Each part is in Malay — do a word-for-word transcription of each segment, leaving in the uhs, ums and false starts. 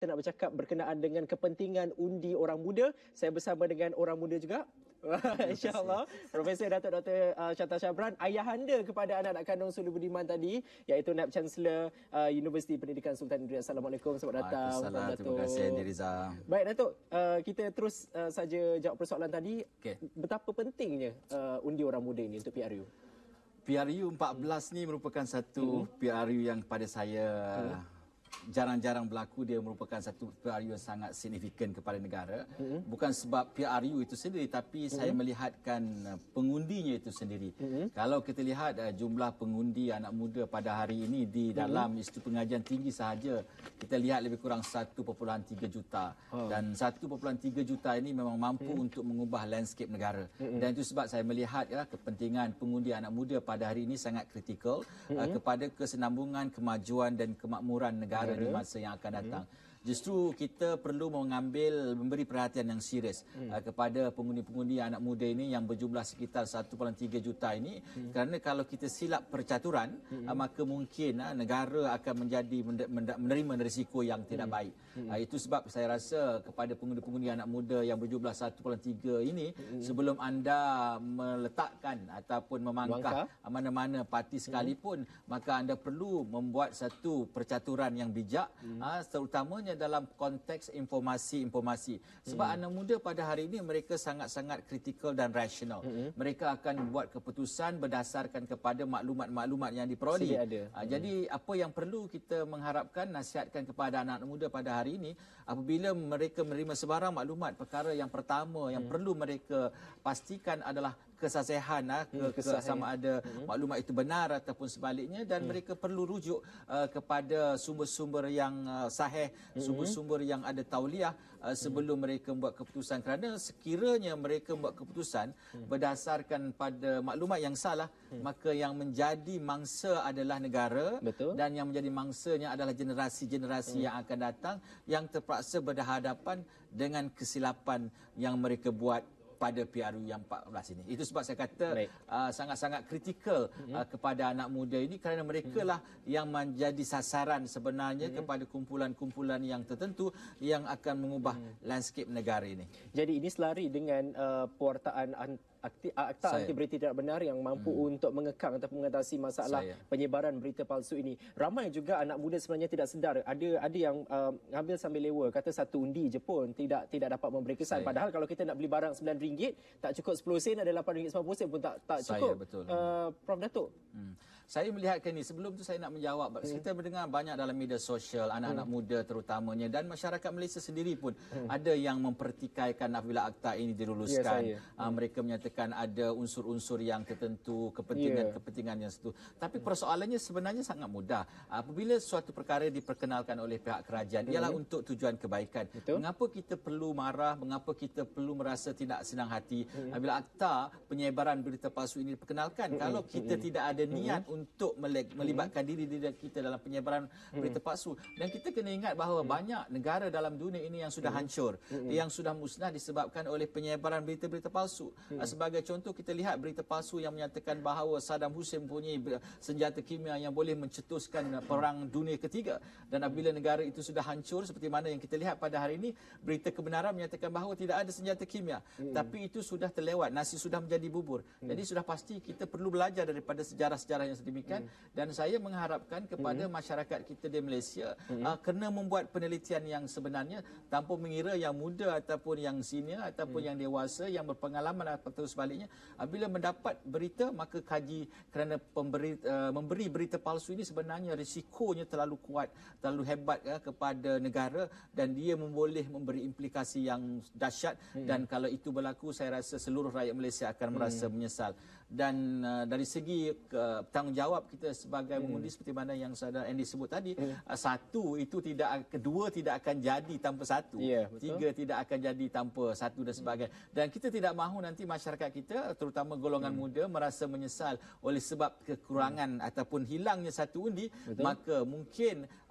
kita nak bercakap berkenaan dengan kepentingan undi orang muda. Saya bersama dengan orang muda juga. InsyaAllah. Profesor Datuk Doktor Uh, Shatta Shahbran, ayahanda kepada anak-anak kandung Suli Budiman tadi, iaitu Naib Chancellor uh, Universiti Pendidikan Sultan Idris. Assalamualaikum, selamat datang. Assalamualaikum, terima kasih Endi Riza. Baik Datuk, uh, kita terus uh, saja jawab persoalan tadi. Okay. Betapa pentingnya uh, undi orang muda ini untuk P R U? P R U empat belas ni merupakan satu mm-hmm. P R U yang pada saya mm-hmm. jarang-jarang berlaku. Dia merupakan satu P R U yang sangat signifikan kepada negara. Mm-hmm. Bukan sebab P R U itu sendiri, tapi mm-hmm. saya melihatkan pengundinya itu sendiri. Mm-hmm. Kalau kita lihat uh, jumlah pengundi anak muda pada hari ini di dalam mm-hmm. Institut Pengajian Tinggi sahaja, kita lihat lebih kurang satu perpuluhan tiga juta. Oh. Dan satu perpuluhan tiga juta ini memang mampu mm-hmm. untuk mengubah landscape negara. Mm-hmm. Dan itu sebab saya melihat ya, kepentingan pengundi anak muda pada hari ini sangat kritikal mm-hmm. uh, kepada kesenambungan, kemajuan dan kemakmuran negara di masa yang akan datang. Hmm. Justru kita perlu mengambil, memberi perhatian yang serius hmm. uh, kepada pengundi-pengundi anak muda ini yang berjumlah sekitar satu perpuluhan tiga juta ini. Hmm. Kerana kalau kita silap percaturan, hmm. uh, maka mungkin uh, negara akan menjadi menerima risiko yang tidak hmm. baik. Hmm. Uh, itu sebab saya rasa kepada pengundi-pengundi anak muda yang berjumlah satu perpuluhan tiga ini, hmm. sebelum anda meletakkan ataupun memangkah mana-mana parti sekalipun, hmm. maka anda perlu membuat satu percaturan yang bijak, hmm. uh, terutamanya dalam konteks informasi-informasi. Sebab mm. anak muda pada hari ini mereka sangat-sangat kritikal dan rasional. Mm-hmm. Mereka akan buat keputusan berdasarkan kepada maklumat-maklumat yang diperoleh. Ha, mm. Jadi apa yang perlu kita mengharapkan, nasihatkan kepada anak-anak muda pada hari ini, apabila mereka menerima sebarang maklumat, perkara yang pertama yang mm. perlu mereka pastikan adalah kesahihan, ha, ke, ke, sama ada mm. maklumat itu benar ataupun sebaliknya, dan mm. mereka perlu rujuk uh, kepada sumber-sumber yang uh, sahih, sumber-sumber yang ada tauliah uh, sebelum hmm. mereka membuat keputusan. Kerana sekiranya mereka membuat keputusan hmm. berdasarkan pada maklumat yang salah, hmm. maka yang menjadi mangsa adalah negara. Betul. Dan yang menjadi mangsanya adalah generasi-generasi hmm. yang akan datang yang terpaksa berhadapan dengan kesilapan yang mereka buat pada P R U yang empat belas ini. Itu sebab saya kata uh, sangat-sangat kritikal mm-hmm. uh, kepada anak muda ini, kerana mereka lah mm-hmm. yang menjadi sasaran sebenarnya mm-hmm. kepada kumpulan-kumpulan yang tertentu yang akan mengubah mm-hmm. landscape negara ini. Jadi ini selari dengan uh, pewartaan akti, akta anti berita tidak benar yang mampu hmm. untuk mengekang atau mengatasi masalah saya. penyebaran berita palsu ini. Ramai juga anak muda sebenarnya tidak sedar. Ada ada yang uh, ambil sambil lewa, kata satu undi je pun tidak tidak dapat memberi kesan. Saya. Padahal kalau kita nak beli barang sembilan ringgit, tak cukup sepuluh sen, ada lapan ringgit sembilan puluh sen pun tak tak cukup. Saya, betul. Uh, Prof Datuk. Hmm. Saya melihatkan ini, sebelum tu saya nak menjawab. Hmm. Kita mendengar banyak dalam media sosial, anak-anak hmm. muda terutamanya, dan masyarakat Malaysia sendiri pun hmm. ada yang mempertikaikan apabila akta ini diluluskan. Ya, uh, hmm. Mereka menyatakan ada unsur-unsur yang tertentu, kepentingan-kepentingan yang tertentu. Tapi persoalannya sebenarnya sangat mudah. Apabila suatu perkara diperkenalkan oleh pihak kerajaan, ialah hmm. untuk tujuan kebaikan. Betul. Mengapa kita perlu marah? Mengapa kita perlu merasa tidak senang hati hmm. apabila akta penyebaran berita palsu ini diperkenalkan? Hmm. Kalau kita hmm. tidak ada niat hmm. untuk melibatkan hmm. diri diri kita dalam penyebaran hmm. berita palsu. Dan kita kena ingat bahawa hmm. banyak negara dalam dunia ini yang sudah hmm. hancur, hmm. yang sudah musnah disebabkan oleh penyebaran berita-berita palsu. Hmm. Sebagai contoh, kita lihat berita palsu yang menyatakan bahawa Saddam Hussein mempunyai senjata kimia yang boleh mencetuskan perang dunia ketiga. Dan apabila negara itu sudah hancur seperti mana yang kita lihat pada hari ini, berita kebenaran menyatakan bahawa tidak ada senjata kimia. Hmm. Tapi itu sudah terlewat, nasi sudah menjadi bubur. Hmm. Jadi sudah pasti kita perlu belajar daripada sejarah-sejarah yang sedemikian. Hmm. Dan saya mengharapkan kepada hmm. masyarakat kita di Malaysia hmm. uh, kena membuat penelitian yang sebenarnya tanpa mengira yang muda ataupun yang senior ataupun hmm. yang dewasa, yang berpengalaman atau sebaliknya. Bila mendapat berita, maka kaji, kerana pemberi, uh, memberi berita palsu ini sebenarnya risikonya terlalu kuat, terlalu hebat ya, kepada negara, dan dia boleh memberi implikasi yang dahsyat. Hmm. Dan kalau itu berlaku, saya rasa seluruh rakyat Malaysia akan merasa hmm. menyesal. Dan uh, dari segi uh, tanggungjawab kita sebagai hmm. mengundi, seperti mana yang saudara Andy sebut tadi, hmm. uh, satu itu tidak, kedua tidak akan jadi tanpa satu, yeah, tiga tidak akan jadi tanpa satu dan sebagainya. Hmm. Dan kita tidak mahu nanti masyarakat kita, terutama golongan hmm. muda, merasa menyesal oleh sebab kekurangan hmm. ataupun hilangnya satu undi. Betul. Maka mungkin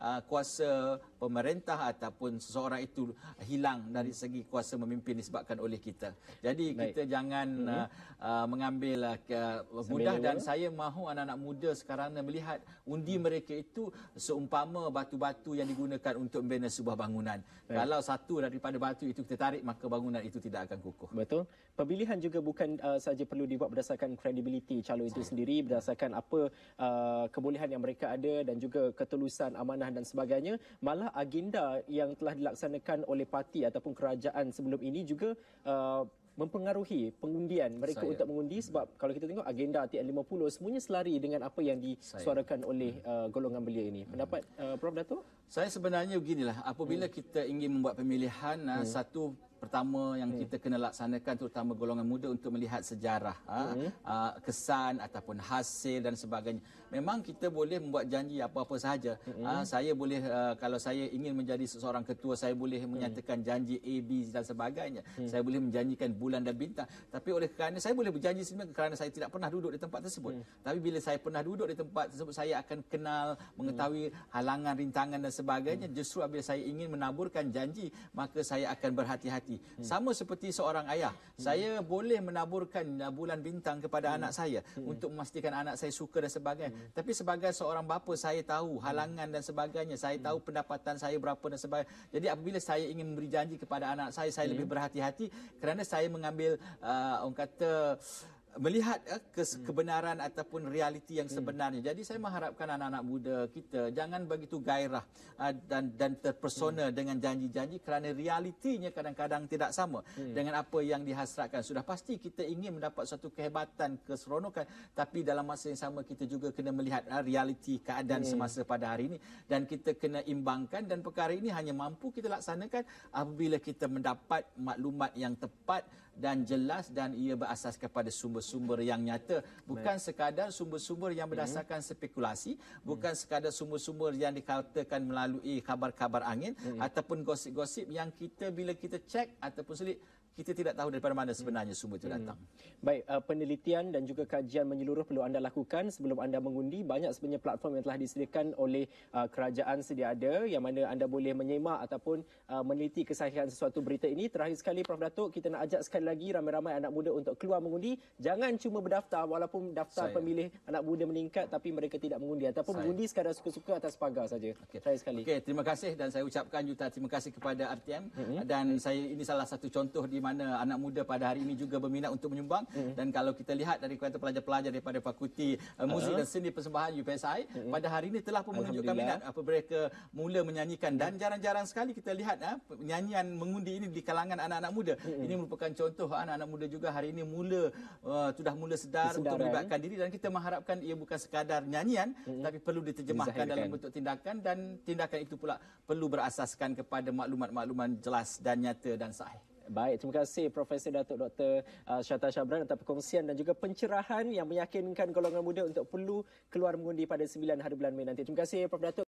uh, kuasa pemerintah ataupun seseorang itu hilang dari segi kuasa memimpin disebabkan oleh kita. Jadi Baik. kita jangan hmm. uh, uh, mengambil uh, mudah dan saya mahu anak-anak muda sekarang melihat undi mereka itu seumpama batu-batu yang digunakan untuk membina sebuah bangunan. Baik. Kalau satu daripada batu itu kita tarik, maka bangunan itu tidak akan kukuh. Betul. Pemilihan juga bukan uh, saja perlu dibuat berdasarkan kredibiliti calon itu sendiri, berdasarkan apa uh, kebolehan yang mereka ada dan juga ketulusan, amanah dan sebagainya. Malah agenda yang telah dilaksanakan oleh parti ataupun kerajaan sebelum ini juga uh, mempengaruhi pengundian mereka Saya. untuk mengundi, sebab kalau kita tengok agenda T N lima puluh semuanya selari dengan apa yang disuarakan Saya. oleh uh, golongan belia ini. Pendapat uh, Prof Dato'? Saya sebenarnya beginilah, apabila hmm. kita ingin membuat pemilihan, hmm. satu pertama yang hmm. kita kena laksanakan terutama golongan muda untuk melihat sejarah, hmm. ha, kesan ataupun hasil dan sebagainya. Memang kita boleh membuat janji apa-apa sahaja. Hmm. Ha, saya boleh, uh, kalau saya ingin menjadi seseorang ketua, saya boleh menyatakan janji A, B dan sebagainya. Hmm. Saya boleh menjanjikan bulan dan bintang. Tapi oleh kerana saya boleh berjanji sebenarnya kerana saya tidak pernah duduk di tempat tersebut. Hmm. Tapi bila saya pernah duduk di tempat tersebut, saya akan kenal, mengetahui hmm. halangan, rintangan dan sebagainya. Hmm. Justru apabila saya ingin menaburkan janji, maka saya akan berhati-hati. Hmm. Sama seperti seorang ayah, hmm. saya boleh menaburkan bulan bintang kepada hmm. anak saya hmm. untuk memastikan anak saya suka dan sebagainya. Hmm. Tapi sebagai seorang bapa, saya tahu halangan dan sebagainya, saya hmm. tahu pendapatan saya berapa dan sebagainya. Jadi apabila saya ingin memberi janji kepada anak saya, saya hmm. lebih berhati-hati kerana saya mengambil uh, orang kata melihat uh, ke- kebenaran hmm. ataupun realiti yang sebenarnya. Hmm. Jadi saya mengharapkan anak-anak muda kita jangan begitu gairah uh, dan dan terpesona hmm. dengan janji-janji kerana realitinya kadang-kadang tidak sama hmm. dengan apa yang dihasratkan. Sudah pasti kita ingin mendapat suatu kehebatan, keseronokan, tapi dalam masa yang sama kita juga kena melihat uh, realiti keadaan hmm. semasa pada hari ini dan kita kena imbangkan, dan perkara ini hanya mampu kita laksanakan apabila kita mendapat maklumat yang tepat dan jelas dan ia berasas kepada sumber-sumber yang nyata, bukan Baik. sekadar sumber-sumber yang berdasarkan hmm. spekulasi, bukan hmm. sekadar sumber-sumber yang dikatakan melalui kabar-kabar angin hmm. ataupun gosip-gosip yang kita bila kita cek ataupun selit, kita tidak tahu daripada mana sebenarnya sumber itu datang. Hmm. Baik, uh, penelitian dan juga kajian menyeluruh perlu anda lakukan sebelum anda mengundi. Banyak sebenarnya platform yang telah disediakan oleh uh, kerajaan sedia ada yang mana anda boleh menyemak ataupun uh, meneliti kesahihan sesuatu berita ini. Terakhir sekali Prof Dato', kita nak ajak sekali lagi ramai-ramai anak muda untuk keluar mengundi. Jangan cuma berdaftar walaupun daftar Saya. pemilih anak muda meningkat tapi mereka tidak mengundi ataupun Saya. mengundi sekadar suka-suka atas pagar saja. Okay. Terakhir sekali. Okey, terima kasih dan saya ucapkan juta terima kasih kepada R T M mm-hmm. dan saya ini salah satu contoh di mana anak muda pada hari ini juga berminat untuk menyumbang mm-hmm. dan kalau kita lihat dari kata pelajar-pelajar daripada Fakulti uh, Muzik uh-huh. dan Seni Persembahan U P S I mm-hmm. pada hari ini telah pun menunjukkan minat apa mereka mula menyanyikan dan jarang-jarang sekali kita lihat uh, nyanyian mengundi ini di kalangan anak-anak muda. Mm-hmm. Ini merupakan contoh anak-anak muda juga hari ini mula uh, sudah mula sedar Kesedaran. untuk melibatkan diri dan kita mengharapkan ia bukan sekadar nyanyian mm-hmm. tapi perlu diterjemahkan dalam bentuk tindakan dan tindakan itu pula perlu berasaskan kepada maklumat-maklumat jelas dan nyata dan sahih. Baik, terima kasih Profesor Datuk Doktor Shatta Shahbran atas perkongsian dan juga pencerahan yang meyakinkan golongan muda untuk perlu keluar mengundi pada sembilan hari bulan Mei nanti. Terima kasih Prof Datuk.